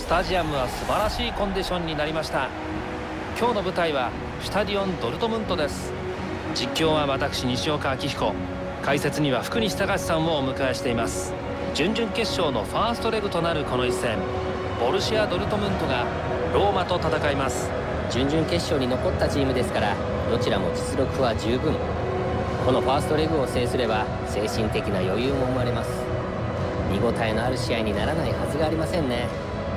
タジアムは素晴らしいコンディションになりました。今日の舞台はシュタディオン・ドルトムントです。実況は私西岡明彦、解説には福西隆さんをお迎えしています。準々決勝のファーストレグとなるこの一戦、ボルシア・ドルトムントがローマと戦います。 準々決勝に残ったチームですから、どちらも実力は十分。このファーストレグを制すれば精神的な余裕も生まれます。見応えのある試合にならないはずがありませんね。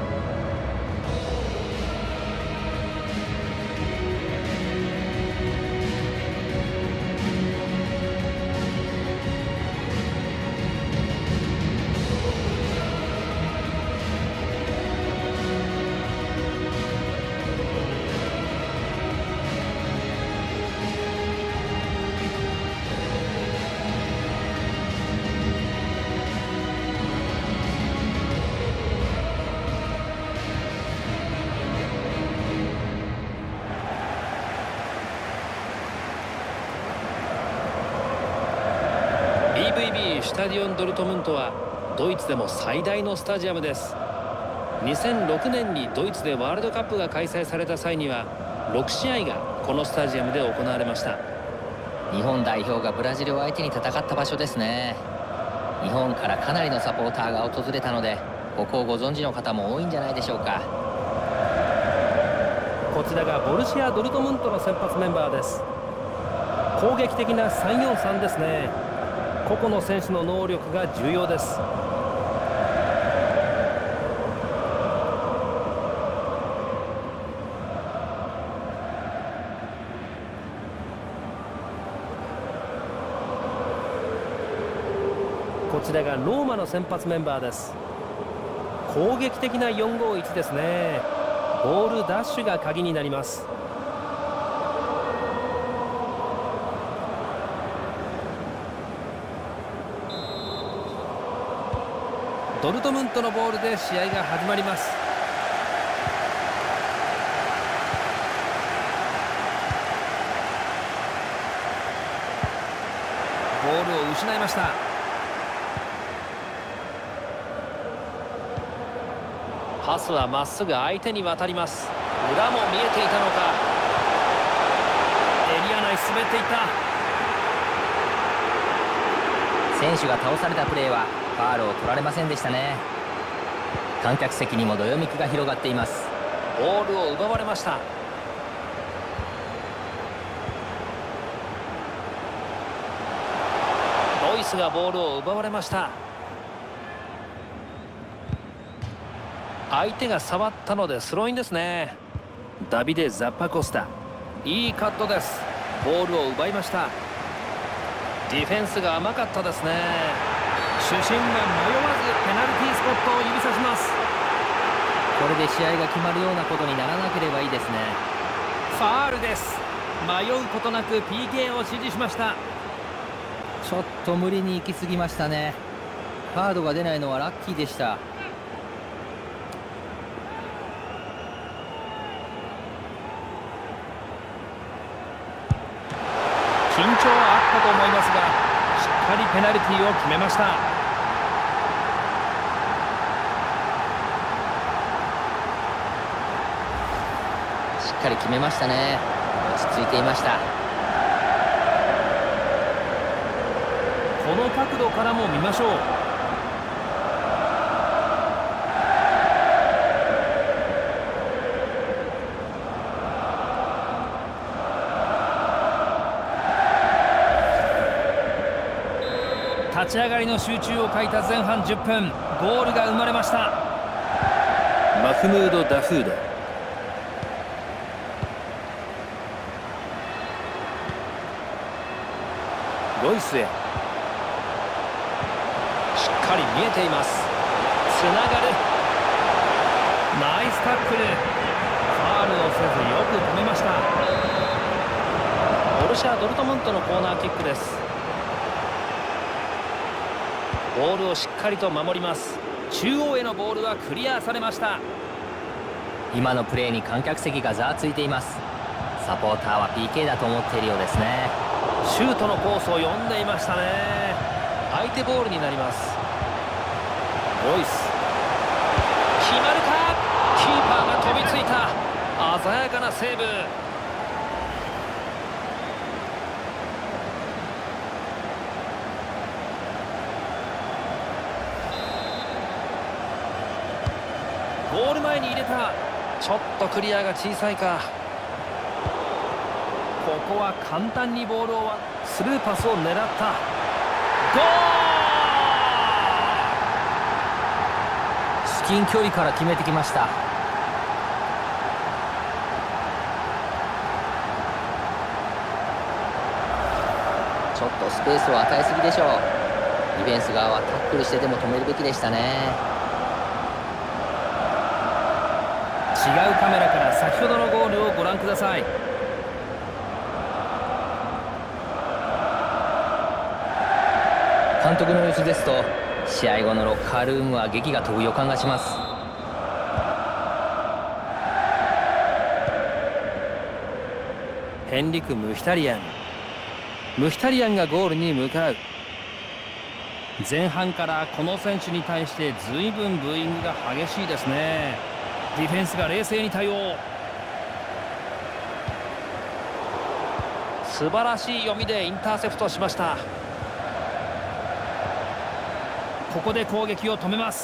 BVB シュタディオン・ドルトムントはドイツでも最大のスタジアムです。2006年にドイツでワールドカップが開催された際には6試合がこのスタジアムで行われました。 日本代表がブラジルを相手に戦った場所ですね。日本からかなりのサポーターが訪れたので、ここをご存知の方も多いんじゃないでしょうか。 こちらがボルシア・ドルトムントの先発メンバーです。攻撃的な 3-4-3 ですね。個々の選手の能力が重要です。こちらがローマの先発メンバーです。攻撃的な 4-5-1 ですね。ボールダッシュが鍵になります。ドルトムントのボールで試合が始まります。ボールを失いました。パスはまっすぐ相手に渡ります。裏も見えていたのか、エリア内滑っていった。 選手が倒されたプレーはファールを取られませんでしたね。観客席にもどよめきが広がっています。 ボールを奪われました。ロイスがボールを奪われました。相手が触ったのでスローインですね。ダビデ・ザッパコスタ、いいカットです。ボールを奪いました。ディフェンスが甘かったですね。主審が迷わずペナルティースポットを指さします。 これで試合が決まるようなことにならなければいいですね。 ファールです。迷うことなく PK を指示しました。 ちょっと無理に行き過ぎましたね。カードが出ないのはラッキーでした。 緊張はあったと思いますが、しっかりペナルティーを決めました。 しっかり決めましたね。落ち着いていました。 この角度からも見ましょう。立ち上がりの集中を欠いた前半10分、ゴールが生まれました。マフムード・ダフード、ロイスへ、しっかり見えています。つながる、ナイスタックル、ファールをせずよく止めました。ボルシア・ドルトムントのコーナーキックです。ボールをしっかりと守ります。中央へのボールはクリアされました。 今のプレーに観客席がざわついています。サポーターは PK だと思っているようですね。 シュートのコースを読んでいましたね。相手ボールになります。ロイス、決まるか。 キーパーが飛びついた。鮮やかなセーブ。ゴール前に入れた。ちょっとクリアが小さいか。ここは簡単にボールをスルーパスを狙った。ゴール。 至近距離から決めてきました。ちょっとスペースを与えすぎでしょう。ディフェンス側はタックルしてでも止めるべきでしたね。 違うカメラから先ほどのゴールをご覧ください。 監督の様子ですと、試合後のロッカールームは檄が飛ぶ予感がします。 ヘンリク・ムヒタリアン。ムヒタリアンがゴールに向かう。前半からこの選手に対して随分ブーイングが激しいですね。ディフェンスが冷静に対応。素晴らしい読みでインターセプトしました。ここで攻撃を止めます。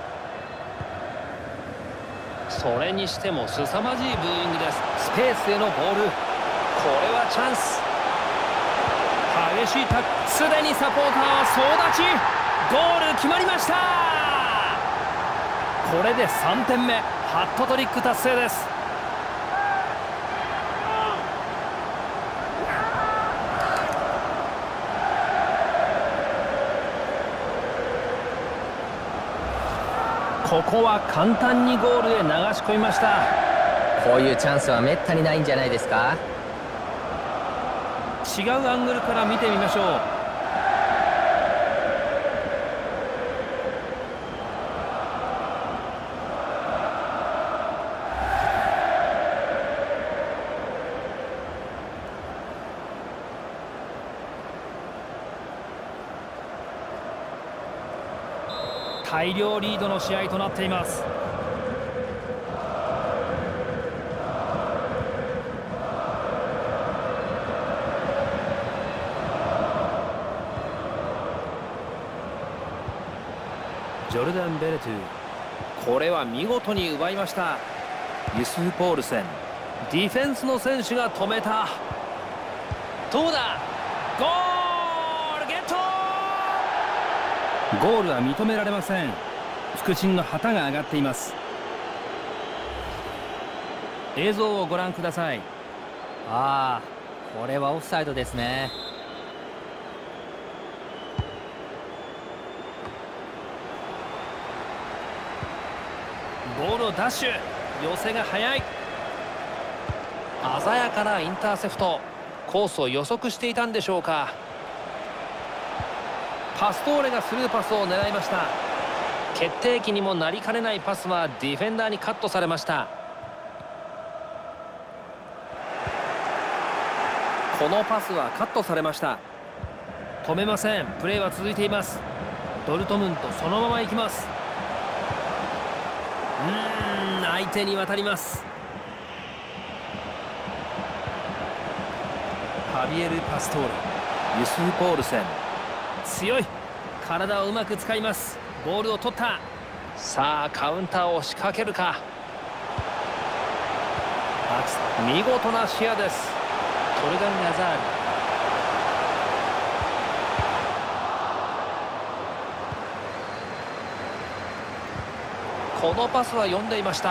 それにしても凄まじいブーイングです。スペースへのボール。これはチャンス。激しいタックル。すでにサポーターは総立ち。ゴール決まりました。これで3点目。ハットトリック達成です。ここは簡単にゴールへ流し込みました。 こういうチャンスはめったにないんじゃないですか。 違うアングルから見てみましょう。大量リードの試合となっています。ジョルダン・ベレトゥ。これは見事に奪いました。ユスフ・ポールセン。ディフェンスの選手が止めた。どうだ。ゴールゲット。ゴールは認められません。副審の旗が上がっています。映像をご覧ください。 ああ、これはオフサイドですね。 ボールをダッシュ。寄せが速い。鮮やかなインターセプト。コースを予測していたんでしょうか。パストーレがスルーパスを狙いました。決定機にもなりかねないパスはディフェンダーにカットされました。このパスはカットされました。止めません。プレーは続いています。ドルトムントそのまま行きます。相手に渡ります。ハビエル・パストーレ。ユスフ・ポールセン。強い。体をうまく使います。ボールを取った。さあカウンターを仕掛けるか。見事な視野です。トルガン・アザール。このパスは読んでいました。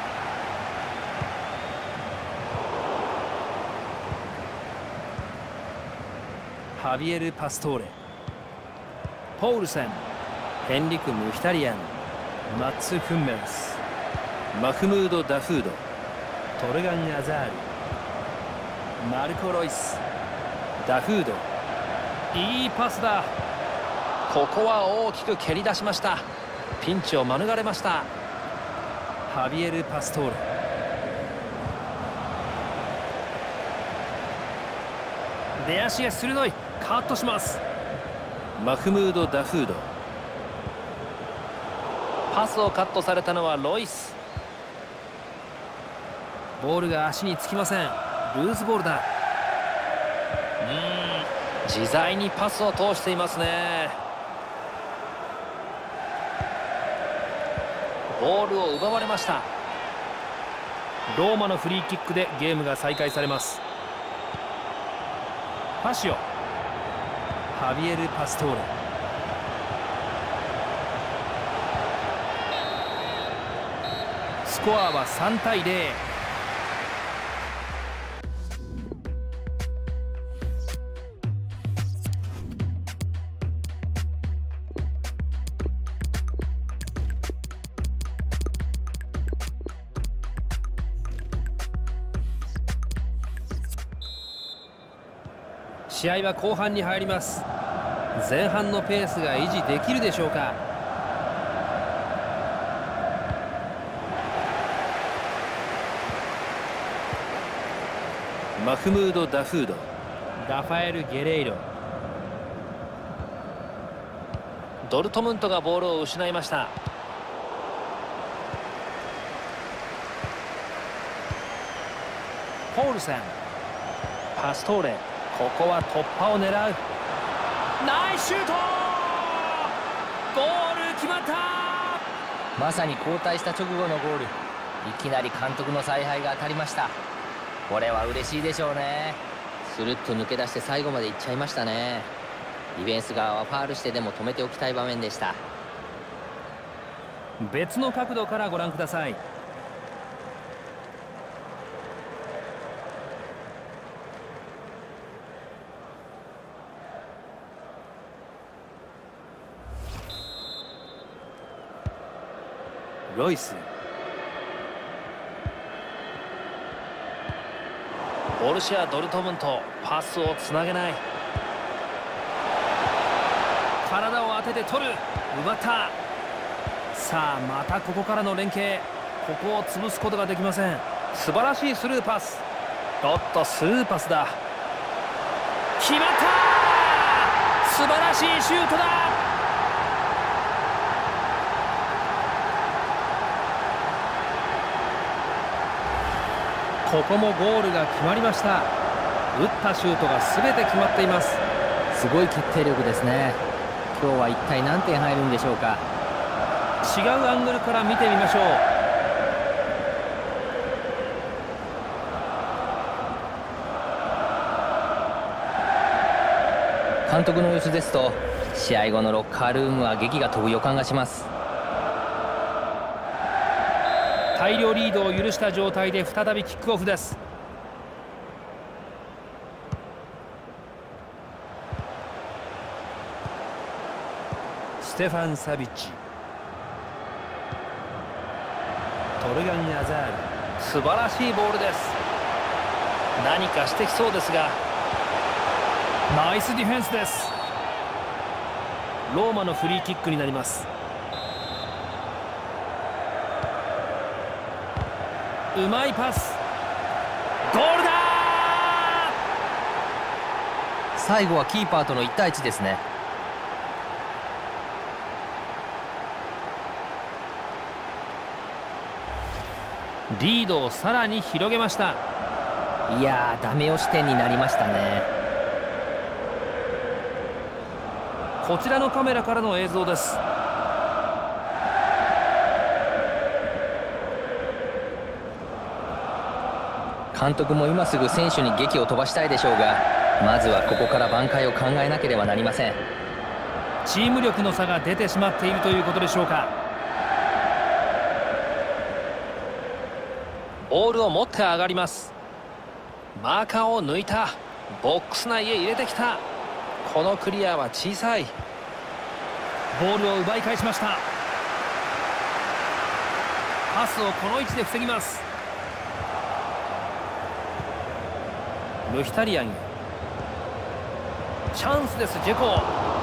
ハビエル・パストーレ。ポールセン。ヘンリク・ムヒタリアン。マッツ・フンメルス。マフムード・ダフード。トルガン・アザール。マルコ・ロイス。ダフード。いいパスだ。ここは大きく蹴り出しました。ピンチを免れました。ハビエル・パストーレ。出足が鋭い。カットします。マフムード・ダフード。パスをカットされたのはロイス。 ボールが足につきません。ルーズボールだ。 自在にパスを通していますね。ボールを奪われました。 ローマのフリーキックでゲームが再開されます。パシオ、ハビエル・パストーレ。スコアは3対0。試合は後半に入ります。前半のペースが維持できるでしょうか。 マフムード・ダフード、 ラファエル・ゲレイロ。 ドルトムントがボールを失いました。 ポールセン、 パストーレ、 ここは突破を狙う。ナイスシュート。ゴール決まった。 まさに交代した直後のゴール。いきなり監督の采配が当たりました。これは嬉しいでしょうね。スルッと抜け出して最後まで行っちゃいましたね。ディフェンス側はファールしてでも止めておきたい場面でした。 別の角度からご覧ください。ロイス、 ボルシア・ドルトムント、パスをつなげない。 体を当てて取る。奪った。さあまたここからの連携。ここを潰すことができません。素晴らしいスルーパス。おっとスルーパスだ。決まった。素晴らしいシュートだ。ここもゴールが決まりました。打ったシュートが全て決まっています。 すごい決定力ですね。今日は一体何点入るんでしょうか。 違うアングルから見てみましょう。 監督の様子ですと、試合後のロッカールームは檄が飛ぶ予感がします。 大量リードを許した状態で再びキックオフです。ステファン・サビッチ、トルガン・アザール。 素晴らしいボールです。何かしてきそうですが、 ナイスディフェンスです。ローマのフリーキックになります。うまいパス。ゴールだ。 最後はキーパーとの1対1ですね。 リードをさらに広げました。 いやー、ダメ押し点になりましたね。 こちらのカメラからの映像です。 監督も今すぐ選手に檄を飛ばしたいでしょうが、まずはここから挽回を考えなければなりません。 チーム力の差が出てしまっているということでしょうか。 ボールを持って上がります。マーカーを抜いた。ボックス内へ入れてきた。このクリアは小さい。 ボールを奪い返しました。パスをこの位置で防ぎます。ムヒタリアンへ。チャンスです。ジェコ。ゴール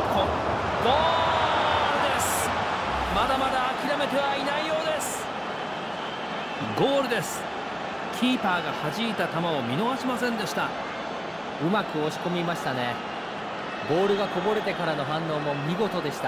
です。まだまだ諦めてはいないようです。ゴールです。キーパーが弾いた球を見逃しませんでした。 うまく押し込みましたね。ボールがこぼれてからの反応も見事でした。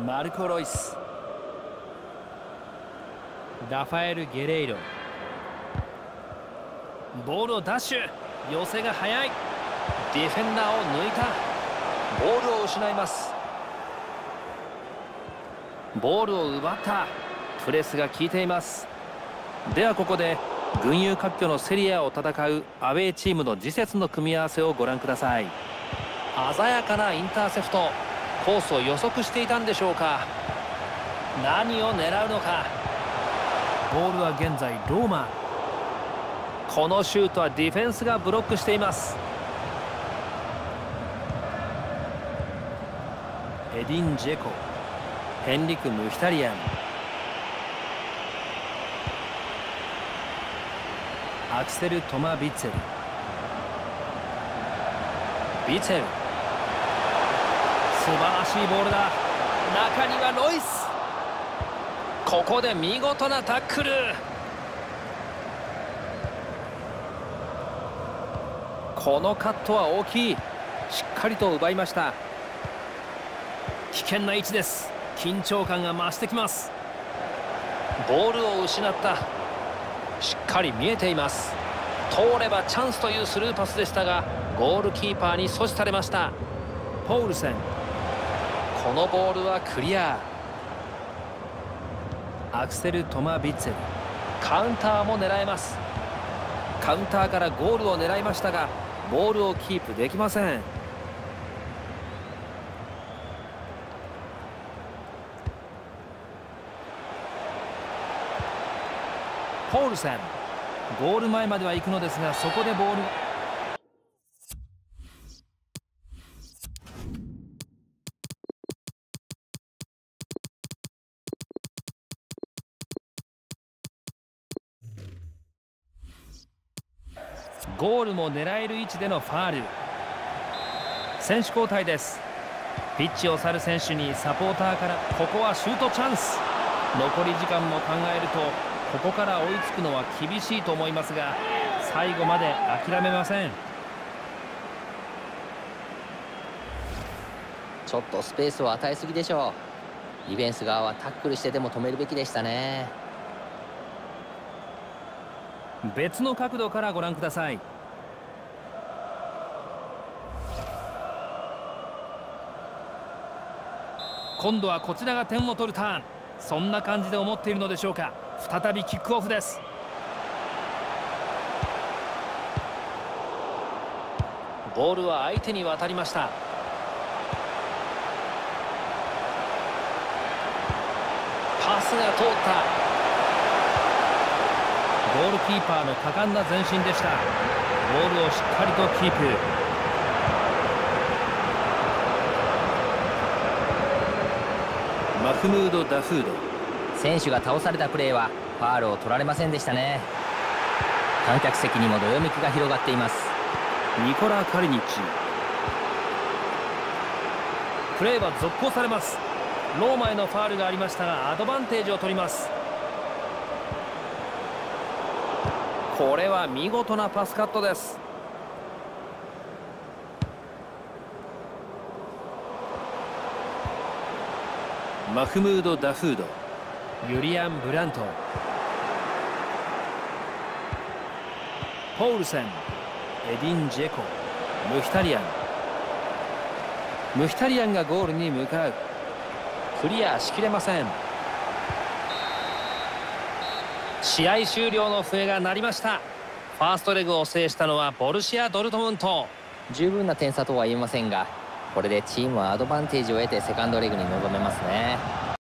マルコ・ロイス、ラファエル・ゲレイロ、ボールをダッシュ、寄せが速い。 ディフェンダーを抜いた。ボールを失います。ボールを奪った。プレスが効いています。ではここで群雄割拠のセリアを戦うアウェーチームの次節の組み合わせをご覧ください。鮮やかなインターセプト。コースを予測していたんでしょうか。何を狙うのか。 ボールは現在ローマ。 このシュートはディフェンスがブロックしています。 エディン・ジェコ、 ヘンリク・ムヒタリアン、 アクセル・トマ・ビツェル、 ビツェル、 素晴らしいボールだ。中にはロイス。 ここで見事なタックル。このカットは大きい。しっかりと奪いました。 危険な位置です。緊張感が増してきます。 ボールを失った。しっかり見えています。通ればチャンスというスルーパスでしたが、ゴールキーパーに阻止されました。 ポールセン、 このボールはクリア。 アクセル・トマ・ビッツェル、 カウンターも狙えます。カウンターからゴールを狙いましたが、ボールをキープできません。 ポールセン、ゴール前までは行くのですが、そこでボール。ゴールも狙える位置でのファール。選手交代です。ピッチを去る選手にサポーターから、ここはシュートチャンス。残り時間も考えるとここから追いつくのは厳しいと思いますが、最後まで諦めません。 ちょっとスペースを与えすぎでしょう。ディフェンス側はタックルしてでも止めるべきでしたね。 別の角度からご覧ください。今度はこちらが点を取るターン。そんな感じで思っているのでしょうか。再びキックオフです。 ボールは相手に渡りました。パスが通った。 ゴールキーパーの果敢な前進でした。ボールをしっかりとキープ。 マフムード・ダフード。 選手が倒されたプレーはファールを取られませんでしたね。観客席にもどよめきが広がっています。 ニコラ・カリニッチ。 プレーは続行されます。ローマへのファールがありましたが、アドバンテージを取ります。 これは見事なパスカットです。マフムード・ダフード、 ユリアン・ブラント、ポールセン、エディン・ジェコ、 ムヒタリアン。ムヒタリアンがゴールに向かう。クリアしきれません。試合終了の笛が鳴りました。ファーストレグを制したのはボルシア・ドルトムント。 十分な点差とは言えませんが、これでチームはアドバンテージを得てセカンドレグに臨めますね。